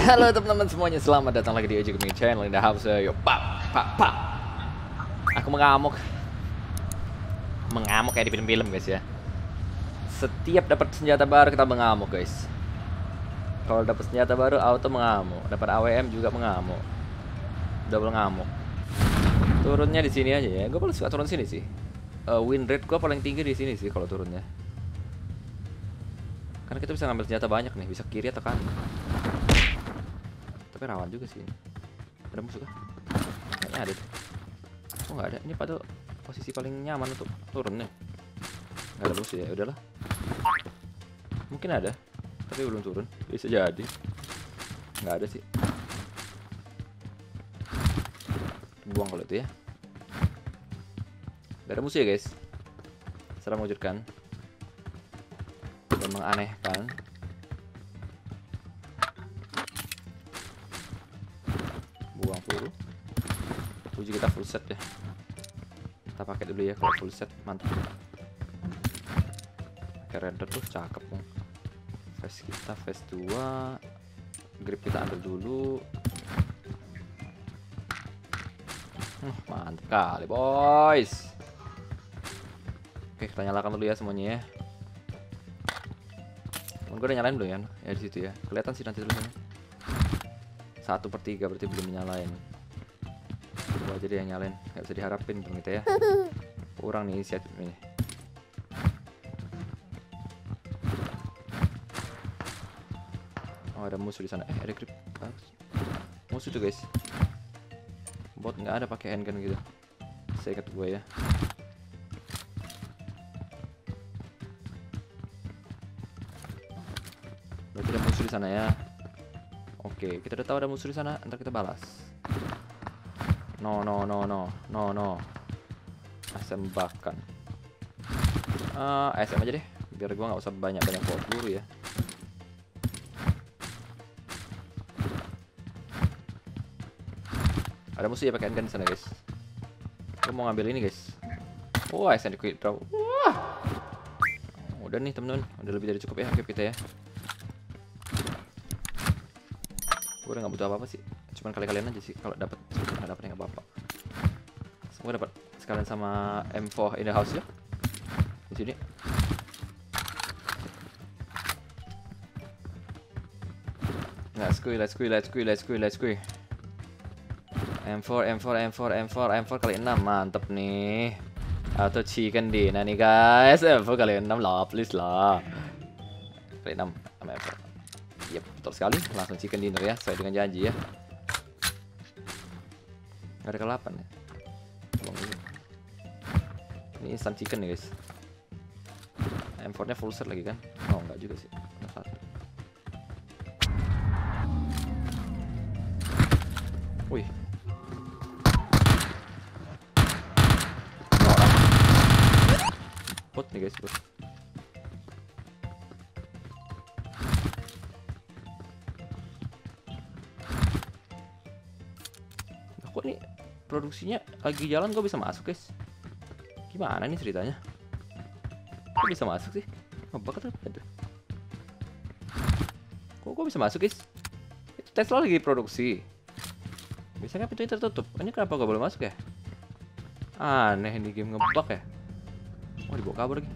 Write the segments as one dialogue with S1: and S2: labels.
S1: Halo teman-teman semuanya, selamat datang lagi di Ojek Gaming Channel in the house. Yo, pak. Aku mengamuk kayak di film-film guys ya. Setiap dapat senjata baru kita mengamuk guys. Kalau dapat senjata baru auto mengamuk, dapat AWM juga mengamuk, double ngamuk. Turunnya di sini aja ya. Gue paling suka turun sini sih. Win rate gue paling tinggi di sini sih kalau turunnya. Karena kita bisa ngambil senjata banyak nih, bisa kiri atau kanan. Tapi rawan juga sih. Ada musuh kah? Kayaknya ada deh. Oh nggak ada. Ini padahal posisi paling nyaman untuk turun nih. Nggak ada musuh ya. Udahlah. Mungkin ada, tapi belum turun. Bisa jadi. Nggak ada sih. Buang kalau itu ya. Nggak ada musuh ya guys. Secara mengejutkan. Memang aneh kan. Buang peluru. Uji kita full set ya. Kita pakai dulu ya kalau full set, mantap. Pakai red dot tuh cakep dong. Face kita face 2. Grip kita ambil dulu. Mantap kali boys. Oke, kita nyalakan dulu ya semuanya ya. Gue udah nyalain belum ya? Ya di situ ya. Kelihatan sih nanti tulisannya. 1/3 berarti belum nyalain. Gua aja deh yang nyalain. Gak bisa diharapin dong kita ya. Kurang nih inisiatif ini. Oh ada musuh di sana. Ada grip. Musuh tuh guys. Bot nggak ada pakai handgun gitu. Saya ingat gue ya. Berarti ada musuh di sana ya. Oke, kita udah tahu ada musuh di sana. Ntar kita balas. No. ASM bahkan. ASM aja deh. Biar gua nggak usah banyak-banyak bawa peluru ya. Ada musuh ya pakai handgun di sana guys. Gua mau ngambil ini guys. Wah, ASM di quick draw. Wah. Udah nih temen-temen. Udah lebih dari cukup ya equip kita ya. Gue udah nggak butuh apa-apa sih, cuman kalian aja sih kalau dapat, nggak dapat nggak apa-apa. Semoga dapat sekalian sama M4 in the house ya di sini. Let's go. M4 kali 6 mantep nih. Atau chicken dinner nih guys. M4 kali 6 lah, please lah. Kali 6 sama M4. Yep, betul sekali. Langsung chicken dinner ya, sesuai dengan janji ya. Nggak ada ke-8 ya. Ini instant chicken nih guys. M4 nya full set lagi kan. Oh enggak juga sih. Wih. Bot nih guys, bot. Kok nih produksinya lagi jalan kok bisa masuk guys? Gimana nih ceritanya? Kok bisa masuk sih? Ngebug atau apa itu? Kok bisa masuk guys? Itu Tesla lagi produksi. Biasanya pintunya tertutup. Ini kenapa gak boleh masuk ya? Aneh ini game ngebug ya. Oh dibawa kabur lagi.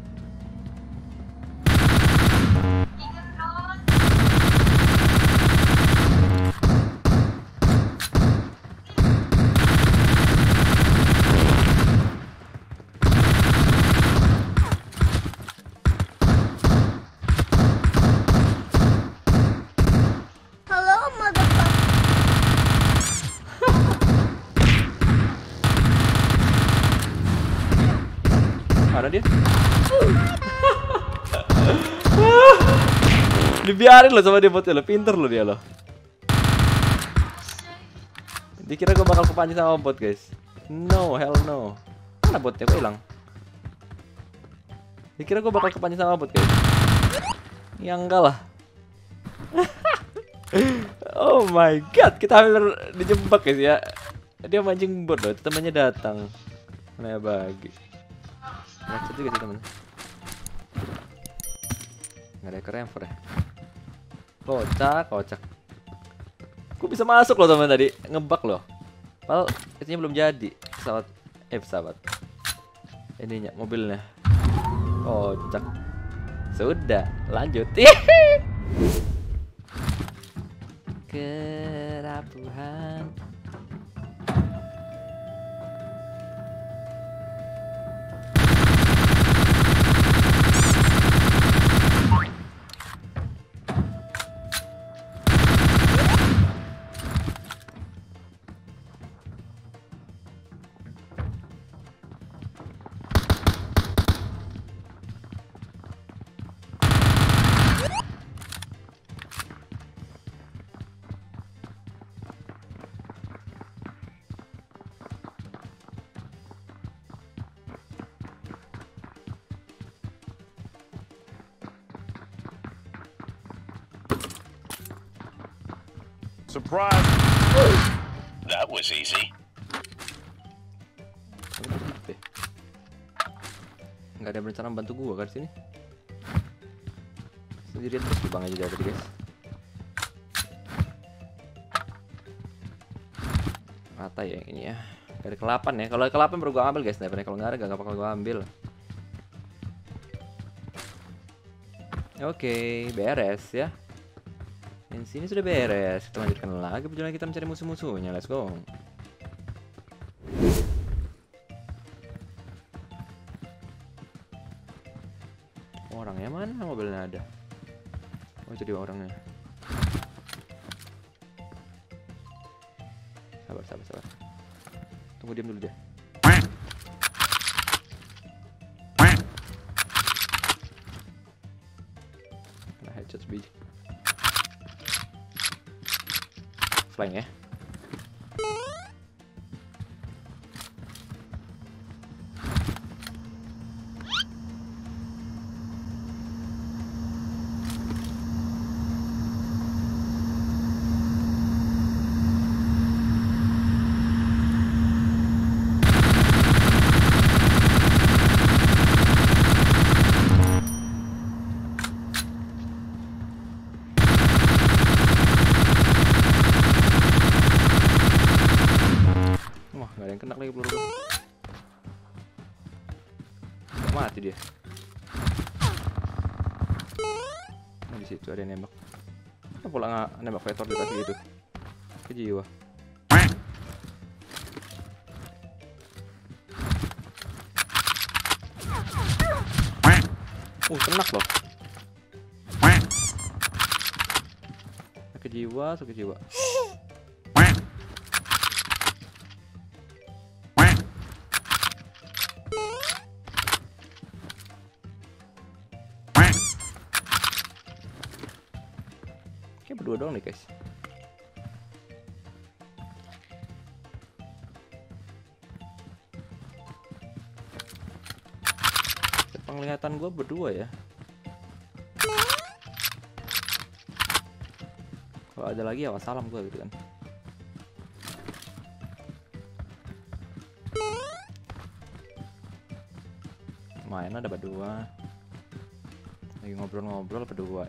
S1: Mana dia? Dibiarin loh sama dia botnya lo, pinter loh dia loh. Dikira gue bakal kepancing sama bot guys. No, hell no. Mana botnya kok hilang? Dikira gue bakal kepancing sama bot guys. Ya enggak lah. Oh my god, kita hampir dijebak guys ya. Dia mancing bot loh, temannya datang. Nah bagi. Macet juga sih temen. Nggak ada keren ya. Kocak. Gue bisa masuk loh teman tadi, ngebug loh. Padahal ini belum jadi pesawat. Ininya mobilnya. Oh, cak. Sudah, lanjut. Kerapuhan.
S2: Surprise! That was easy.
S1: Nggak ada yang berencana bantu gua kan sini. Sendirian terus bang aja dari guys. Rata ya yang ini ya. Gak ada kelapan ya. Kalau ada kelapan baru gua ambil guys. Daripada kalau nggak ada gak bakal gua ambil. Oke, beres ya. Yang sini sudah beres. Kita lanjutkan lagi perjalanan kita mencari musuh-musuhnya. Let's go. Orangnya mana? Mobilnya ada. Oh, itu dia orangnya. Sabar. Tunggu diam dulu deh. Kena headshot sebiji. Flying ya. Kena lagi peluru. Gak mati dia. Nah, di situ ada yang nembak. Kenapa pula nggak nembak vetor di atas gitu? Kejiwa. Kenak loh. Kejiwa. Berdua doang nih guys. Penglihatan gue berdua ya. Kalau ada lagi ya wassalam gue gitu kan. Main ada berdua. Lagi ngobrol-ngobrol berdua.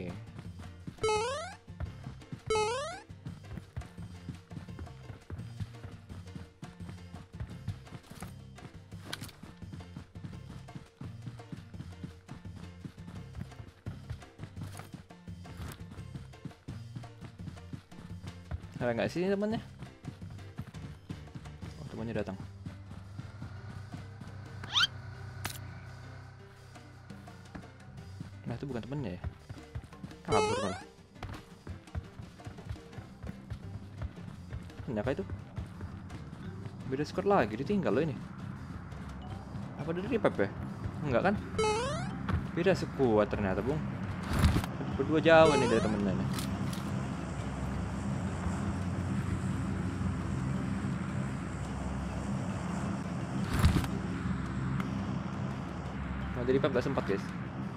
S1: Ada nggak sih temannya? Oh, temannya datang. Nah, itu bukan temannya ya? Kabur malah. Kah itu? Beda squad lagi, ditinggal loh ini. Apa dari revive ya? Enggak kan? Beda squad ternyata, Bung. Berdua jauh nih dari temennya nih. Mau jadi revive gak sempat, guys.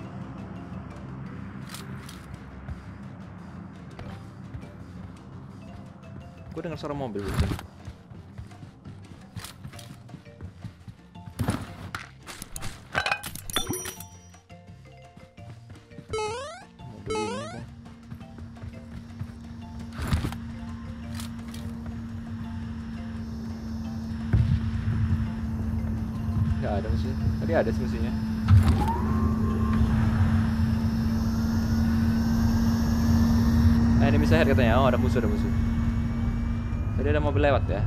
S1: Gue dengar suara mobil bukan? Mobil ini kan. ada musuh. Tadi ada sih musuhnya. Enemy ahead katanya. Oh, ada musuh, ada musuh. Tadi ada mobil lewat ya.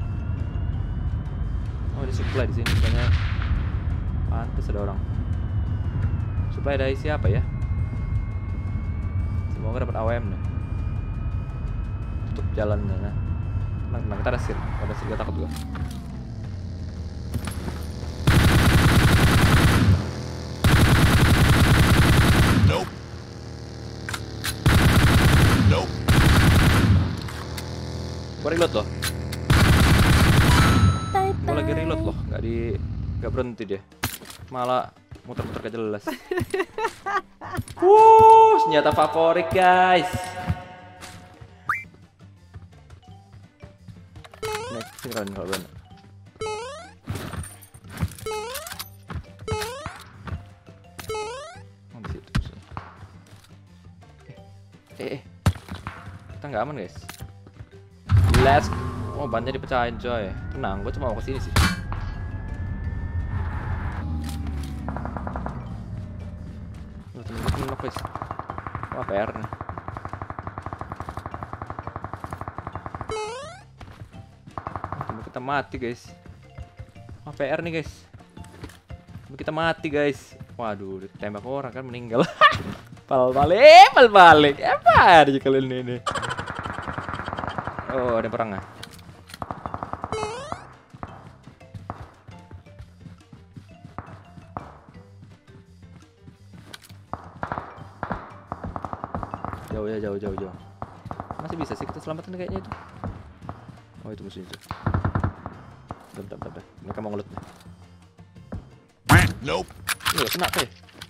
S1: Oh, ada supply di sini banyak. Pantes ada orang. Supply dari siapa ya? Semoga dapat AWM deh. Tutup jalannya. Nah. Tenang, kita ada sir. Ada sir, gak takut gua.
S2: Nope. Nope.
S1: Gua reload loh. Gua lagi reload loh, nggak berhenti dia. Malah muter-muter gak jelas. Senjata favorit guys. Next keren kalau bener. Oh, di situ. Kita nggak aman guys. Oh, bannya dipecahin coy. Tenang, gue cuma mau kesini sih. Temen-temen knock guys. Wah, PR nih. Temen kita mati guys. Wah, PR nih guys. Temen kita mati guys. Waduh, ditembak orang kan meninggal. Pal balik. Apa aja kalian ini? Oh, ada perang ah. Jauh. Masih bisa sih kita selamatin kayaknya itu. Oh, itu musuhnya itu. Bentar. Mereka mau ngelut.
S2: Nope.
S1: Iya, kena coy.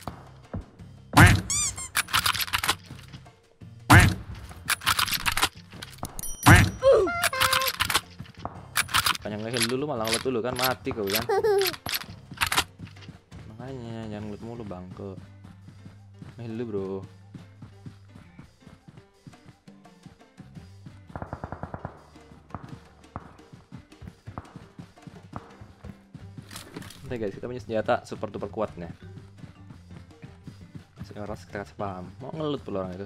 S1: Yang ngeheal dulu malah ngelut dulu kan, mati kau kan. Makanya jangan ngelut mulu bangke. Ngeheal dulu bro. Oke guys, kita punya senjata super duper kuat nih. Sekarang kita kasih paham. Mau ngelut pula orang itu.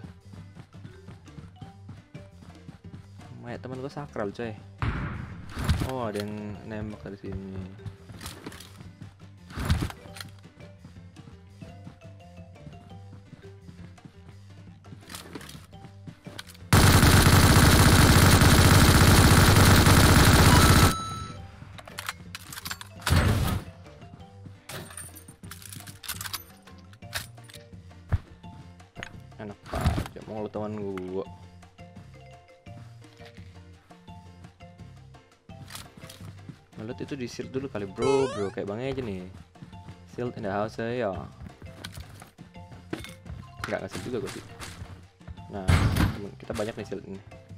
S1: Mayat teman gue sakral coy. Oh, ada yang nembak dari sini. Enak aja mau ngelut teman gue. Ngelut itu di shield dulu kali bro, kayak bang aja nih. Shield in the house ya. Nggak ngasih juga gue sih. Nah, kita banyak nih shield ini.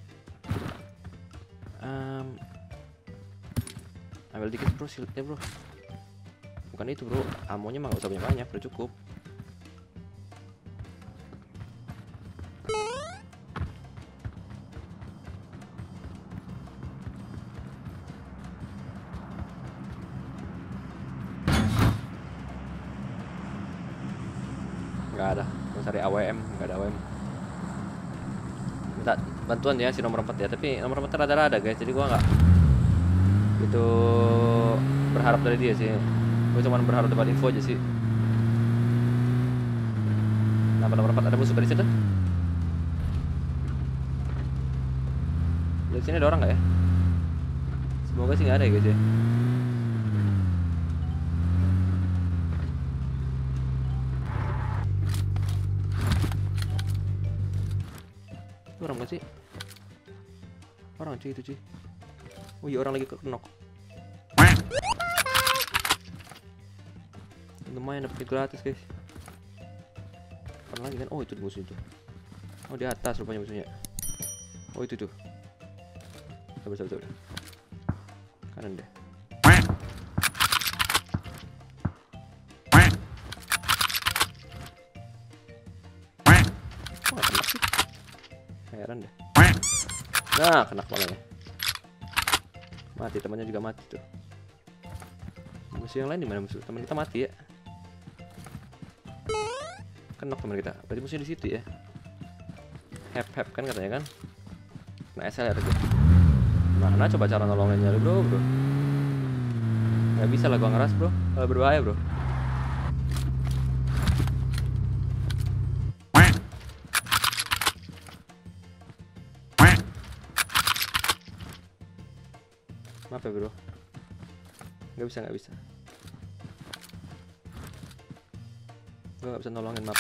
S1: Ambil dikit bro shieldnya bro. Bukan itu bro, amonya mah nggak usah banyak, udah cukup. Nggak ada, gue cari AWM, nggak ada AWM. Minta bantuan ya si nomor 4 ya, tapi nomor 4 rada-rada guys, jadi gue nggak gitu berharap dari dia sih. Gue cuma berharap dapat info aja sih. Nah, nomor 4 ada musuh dari situ. Dari sini ada orang nggak ya? Semoga sih nggak ada ya guys ya. Orang gak sih? Orang cuy itu cuy. Oh iya, orang lagi kenok. Lumayan dapet gratis guys. Apa lagi kan? Oh itu musuh itu. Oh di atas rupanya musuhnya. Oh itu tuh. Sabar. Kanan deh. Oh gak kena sih. Heran deh. Nah, kena malah ya. Mati, temannya juga mati tuh. Musuh yang lain di mana musuh? Teman kita mati ya? Kenok teman kita. Berarti musuhnya di situ ya. Hep kan katanya kan? Nah SLR aja. Mana coba cara nolonginnya bro? Nggak bisa lah gua ngeras bro. Kalau berbahaya bro. Maaf ya bro. Nggak bisa. Gue nggak bisa nolongin, maaf.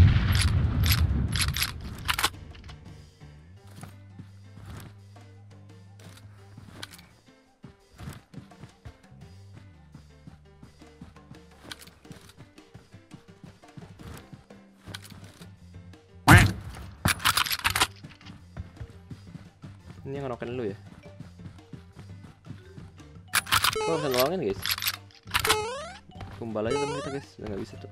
S1: Ini yang ngerokin lu ya? Gue bisa nolongin guys. Kumbal aja temen kita guys, udah nggak bisa tuh.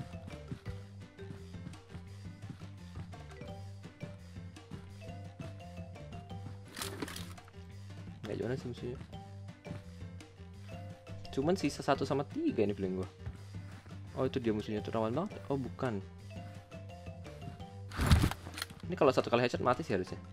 S1: Nggak jauh sih musuhnya. Cuman sisa 1 sama 3 ini feeling gue. Oh itu dia musuhnya tuh, rawan banget. Oh bukan. Ini kalau 1 kali headshot mati sih harusnya.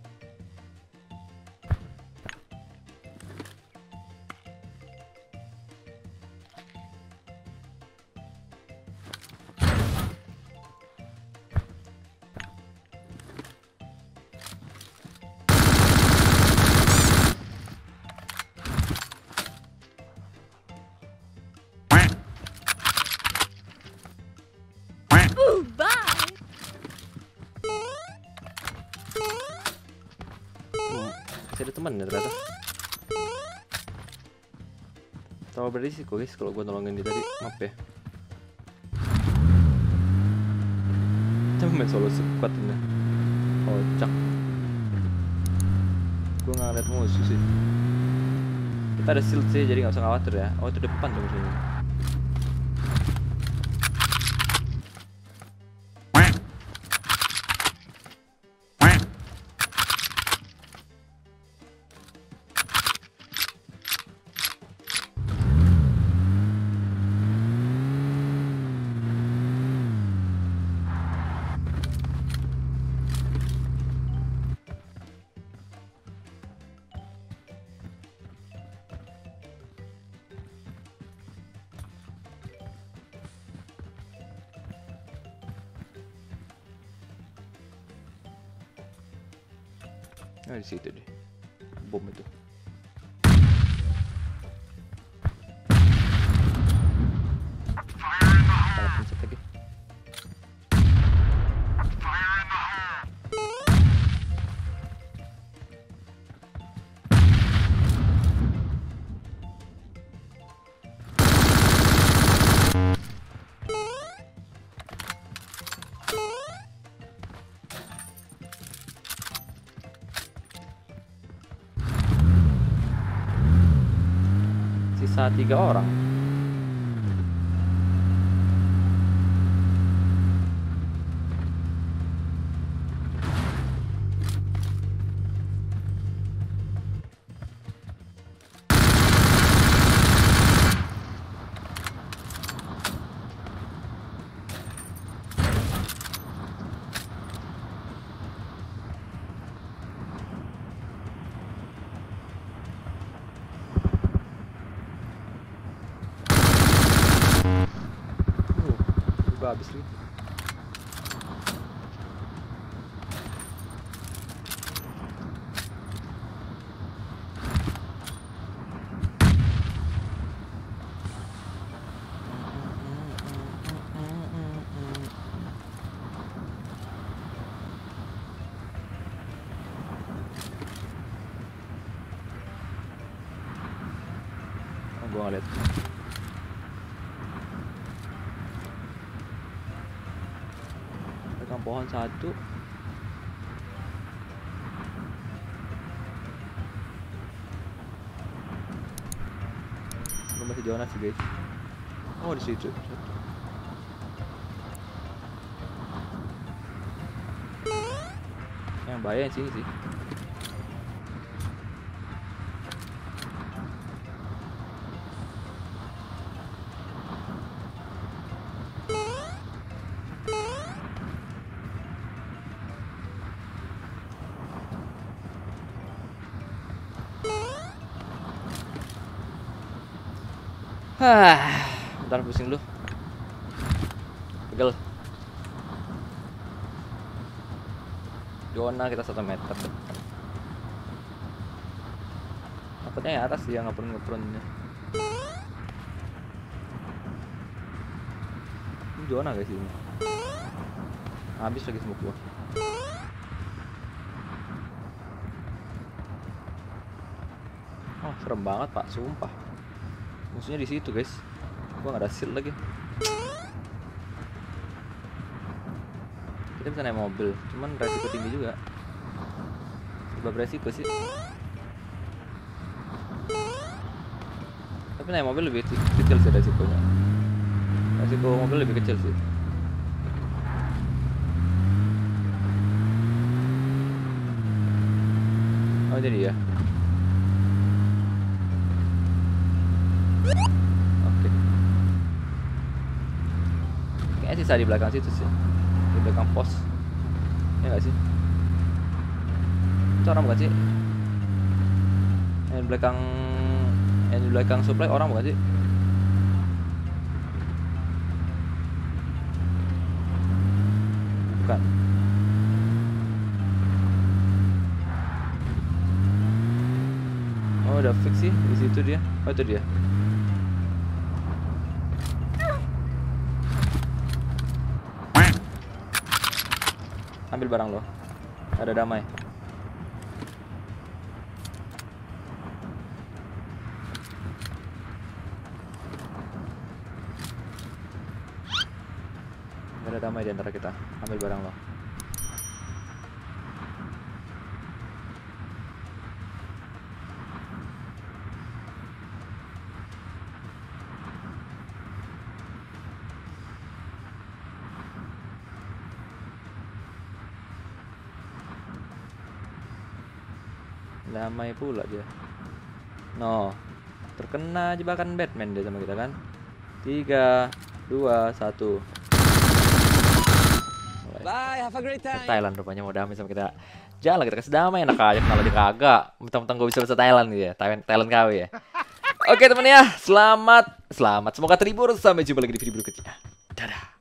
S1: Masih ada teman ya ternyata. Terlalu berisiko guys kalau gue nolongin dia tadi, maaf ya. Kita main solo squad ini. Kocak. Gue nggak ngeliat musuh sih. Kita ada shield sih jadi nggak usah khawatir ya. Oh itu depan tuh musuhnya. Nah di situ deh, bom itu. Salah pencet lagi. Sisa 3 orang. Habis lagi. Oh, gua ngeliat. Pohon 1. Gue masih jauh sih guys. Oh di situ. Yang bahaya di sini sih. Bentar pusing dulu. Pegel. Zona kita 1 meter. Takutnya ya atas dia ngepron-ngepronnya. Ini zona guys ini. Habis lagi smoke gua. Oh, serem banget pak, sumpah. Musuhnya di situ guys. Gua nggak ada shield lagi. Kita bisa naik mobil, cuman resiko tinggi juga. Sebab resiko sih. Tapi naik mobil lebih kecil sih resikonya. Resiko mobil lebih kecil sih. Oh jadi ya. Oke. Kayaknya sisa di belakang situ sih. Di belakang pos. Ya nggak sih? Itu orang bukan sih? Yang di belakang supply orang bukan sih? Bukan. Oh udah fix sih di situ dia. Oh itu dia. Ambil barang lo. Ada damai. Ada damai di antara kita. Ambil barang lo. Damai pula dia. No, terkena jebakan Batman dia sama kita kan. 3, 2, 1.
S3: Bye, have a great time.
S1: Thailand rupanya mau damai sama kita. Jangan kita kasih damai, enak aja kenal aja kagak. Mentang-mentang gue bisa bahasa Thailand gitu ya. Thailand KW ya. Oke temen ya, selamat. Semoga terhibur. Sampai jumpa lagi di video berikutnya. Dadah.